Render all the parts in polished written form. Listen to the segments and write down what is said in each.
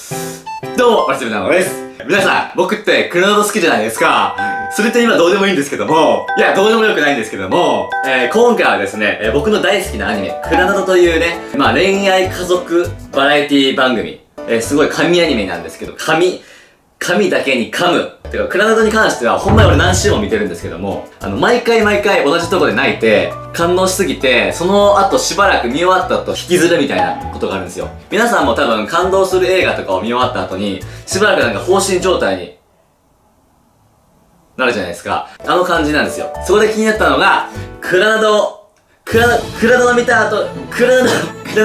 どうも、マルチブナノです。皆さん、僕ってクラナド好きじゃないですか。それって今どうでもいいんですけども、いや、どうでもよくないんですけども、今回はですね、僕の大好きなアニメ、クラナドというね、恋愛家族バラエティ番組、すごい神アニメなんですけど、神だけに噛む。てか、クラナドに関しては、ほんまに俺何週も見てるんですけども、毎回同じとこで泣いて、感動しすぎて、その後しばらく見終わった後引きずるみたいなことがあるんですよ。皆さんも多分感動する映画とかを見終わった後に、しばらくなんか放心状態になるじゃないですか。あの感じなんですよ。そこで気になったのが、クラナド見た後、クラナ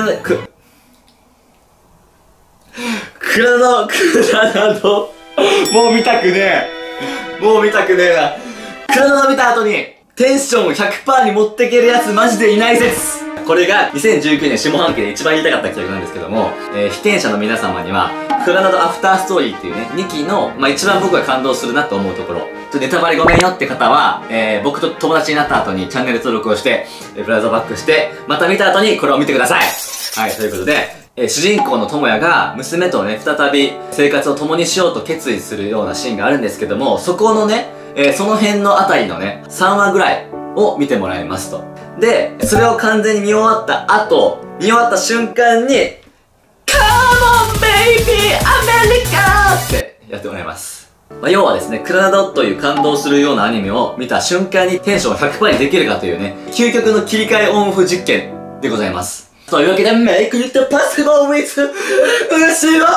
ドもう見たくねえな。クラナド見た後にテンション 100% に持ってけるやつマジでいない説。これが2019年下半期で一番言いたかった企画なんですけども、被験者の皆様にはクラナドアフターストーリーっていうね2期の、一番僕が感動するなと思うところ、ネタバレごめんよって方は、僕と友達になった後にチャンネル登録をして、ブラウザバックしてまた見た後にこれを見てください。はい、ということで主人公の智也が娘とね、再び生活を共にしようと決意するようなシーンがあるんですけども、そこのね、その辺のあたりのね、3話ぐらいを見てもらいますと。で、それを完全に見終わった後、見終わった瞬間に、Come on baby America! ってやってもらいます。要はですね、クラナドという感動するようなアニメを見た瞬間にテンション 100% にできるかというね、究極の切り替えオンオフ実験でございます。というわけで、Make it possible with 後ろ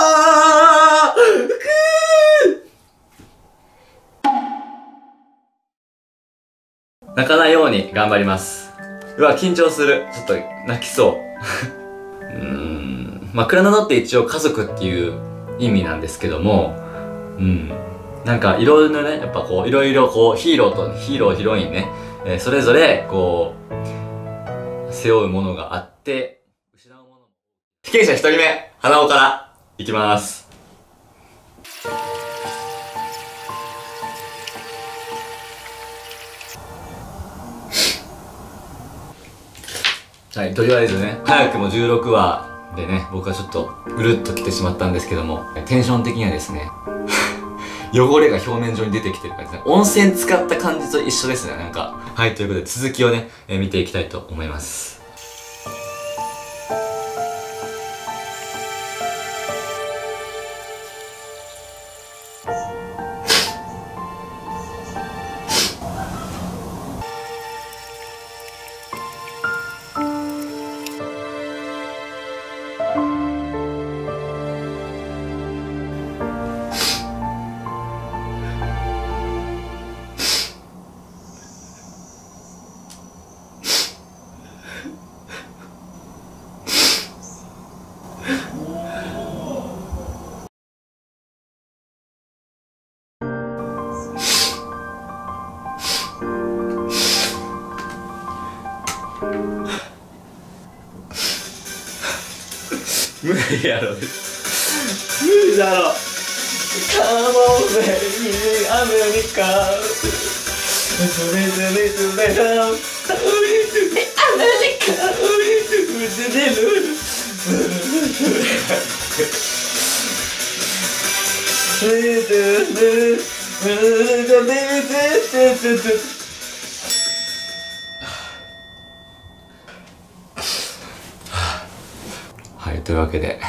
泣かないように頑張ります。うわ、緊張する。ちょっと泣きそう。クラナドって一応家族っていう意味なんですけども、なんかいろいろね、やっぱこう、いろいろこう、ヒーロー、ヒロインね、それぞれこう、背負うものがあって、被験者1人目、花尾からいきます。はい、とりあえずね、早くも16話でね、僕はちょっとうるっと来てしまったんですけども、テンション的にはですね、汚れが表面上に出てきてる感じですね。温泉使った感じと一緒ですね、なんか。はい、ということで続きをね、見ていきたいと思います。無理やろ。無理だろ。Come on baby America はい、というわけで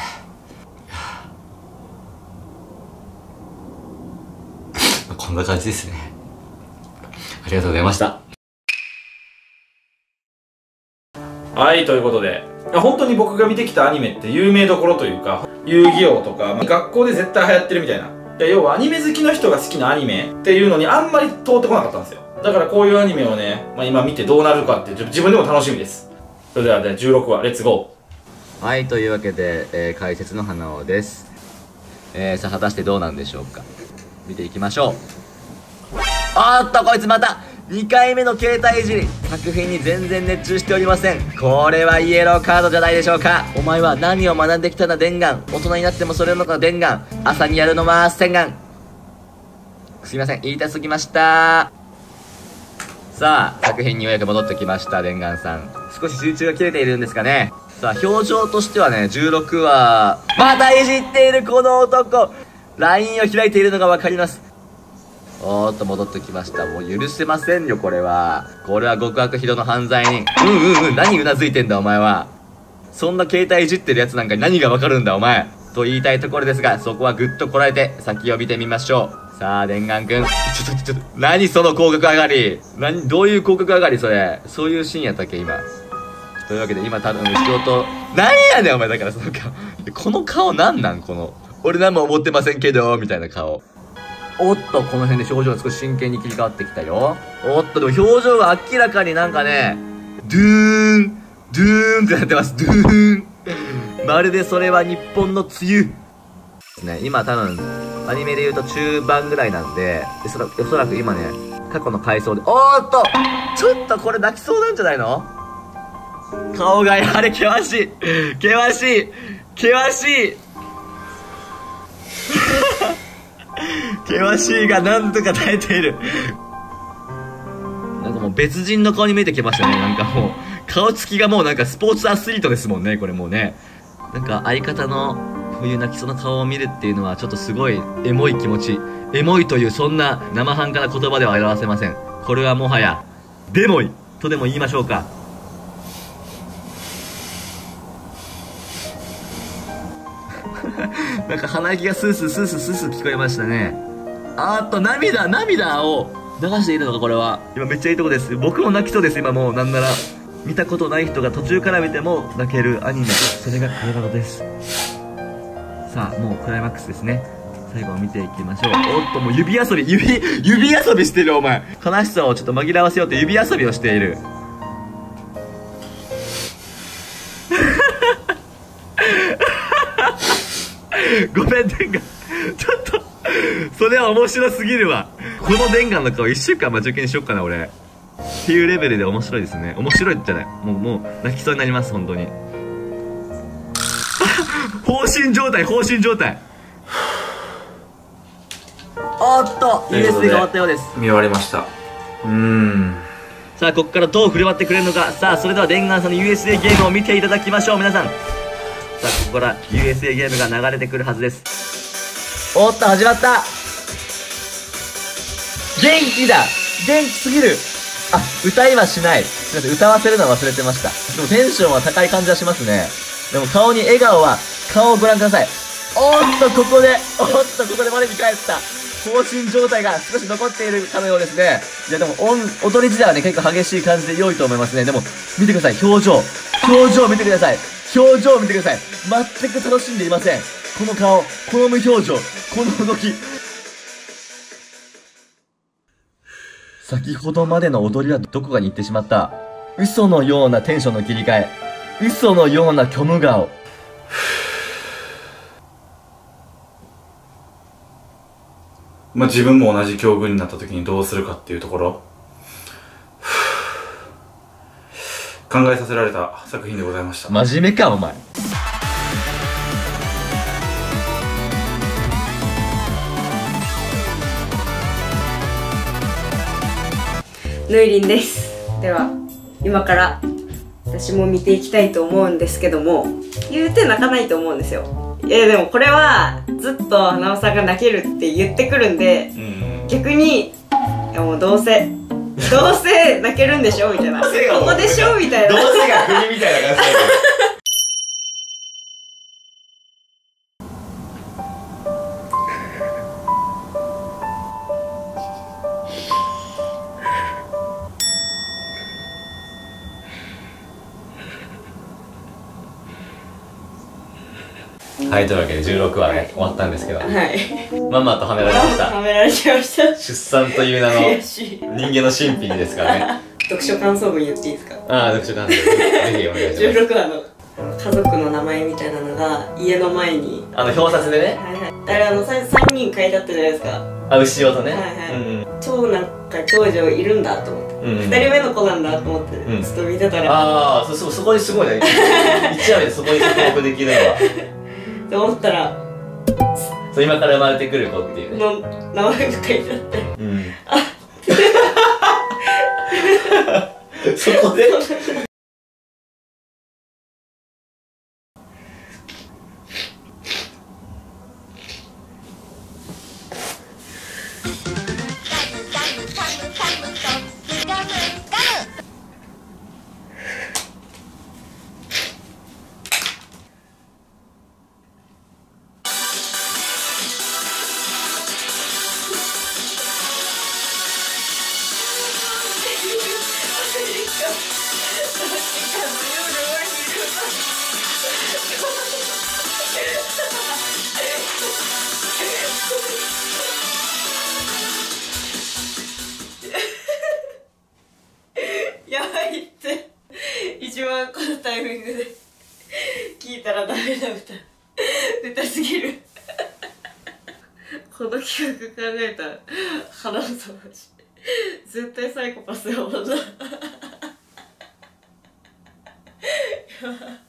こんな感じですね。ありがとうございました。 はい、ということで本当に僕が見てきたアニメって有名どころというか、遊戯王とか、学校で絶対流行ってるみたいな、要はアニメ好きの人が好きなアニメっていうのにあんまり通ってこなかったんですよ。だからこういうアニメをね、今見てどうなるかって自分でも楽しみです。それでは16話レッツゴー。はい、というわけで、解説の花尾です。さあ果たしてどうなんでしょうか。見ていきましょう。おっと、こいつまた2回目の携帯いじり。作品に全然熱中しておりません。これはイエローカードじゃないでしょうか。お前は何を学んできたんだデンガン。大人になってもそれのかデンガン。朝にやるのは洗顔。すいません、言いたすぎました。さあ作品にようやく戻ってきました。デンガンさん、少し集中が切れているんですかね。 さあ、表情としてはね、16は、またいじっているこの男 !LINE を開いているのがわかります。おーっと、戻ってきました。もう許せませんよ、これは。これは極悪非道の犯罪人。何うなずいてんだ、お前は。そんな携帯いじってるやつなんかに何がわかるんだ、お前。と言いたいところですが、そこはぐっとこらえて、先を見てみましょう。さあ、伝願くん。ちょっと、何その広角上がり。どういう広角上がり、それ。そういうシーンやったっけ、今。というわけで、今多分、仕事、何やねん、お前。だからその顔。この顔なんなんこの。俺何も思ってませんけど、みたいな顔。おっと、この辺で表情が少し真剣に切り替わってきたよ。おっと、でも表情が明らかになんかね、ドゥーンってなってます。ドゥーン。まるでそれは日本の梅雨。ね、今多分、アニメで言うと中盤ぐらいなんで、おそらく今ね、過去の回想で、おーっとちょっとこれ泣きそうなんじゃないの？顔がやはり険しい険しいがなんとか耐えている。なんかもう別人の顔に見えてきましたね。なんかもう顔つきがもうなんかスポーツアスリートですもんね、これもうね。なんか相方のこういう泣きそうな顔を見るっていうのはちょっとすごいエモい気持ち。エモいというそんな生半可な言葉では表せません。これはもはやデモイとでも言いましょうか。なんか鼻息がスースー聞こえましたね。涙を流しているのか、これは。今めっちゃいいとこです。僕も泣きそうです、今もう。なんなら見たことない人が途中から見ても泣けるアニメ。それがクライマックスです。さあ、もうクライマックスですね。最後を見ていきましょう。おっと、もう指遊びしてる、お前。悲しさをちょっと紛らわせようと指遊びをしている。ごめん、伝願。ちょっと、それは面白すぎるわ。この伝願の顔1週間待ち受けにしよっかな、俺。っていうレベルで面白いですね。面白いじゃない。もう、泣きそうになります、本当に。放心状態。おっと、USB が終わったようです。 見終わりました。 さあ、ここからどう振る舞ってくれるのか。さあ、それでは伝願さんの USA ゲームを見ていただきましょう、皆さん。さあ、ここから USA ゲームが流れてくるはずです。おっと、始まった。元気すぎる。あ、歌いはしない。すみません、歌わせるのは忘れてました。でもテンションは高い感じはしますね。でも顔に笑顔は、顔をご覧ください。ここで我に返った。放心状態が少し残っているかのようですね。いやでも、踊り自体はね、結構激しい感じで良いと思いますね。でも、見てください、表情見てください。全く楽しんでいません。この顔、この無表情、この動き。先ほどまでの踊りはどこかに行ってしまった。嘘のようなテンションの切り替え。嘘のような虚無顔。 自分も同じ境遇になった時にどうするかっていうところ考えさせられた作品でございました。 真面目か、お前。 ぬいりんです。では今から私も見ていきたいと思うんですけども、言うて泣かないと思うんですよ。でもこれはずっと花尾さんが泣けるって言ってくるんで、逆にもうどうせ泣けるんでしょみたいな、ここでしょみたいな、 どうせが国みたいな感じだけどはい、というわけで16話ね、終わったんですけど、 はい、 まんまとはめられました。 はめられちゃいました。 出産という名の悔しい。 人間の神秘にですからね。 読書感想文言っていいですか？ ああ、読書感想文ぜひお願いします。 16話の家族の名前みたいなのが家の前に表札でね、 あれ最初3人書いてあったじゃないですか。 牛尾とね、 長男か長女いるんだと思って、2人目の子なんだと思って、ちょっと見てたら、 ああ、そこにすごいね、一話でそこに着目できるのはって思ったら、 今から生まれてくる子っていうねの名前が書いてあって、 そこでらダメな歌歌すぎるこの企画考えた花の友達絶対サイコパスやもんな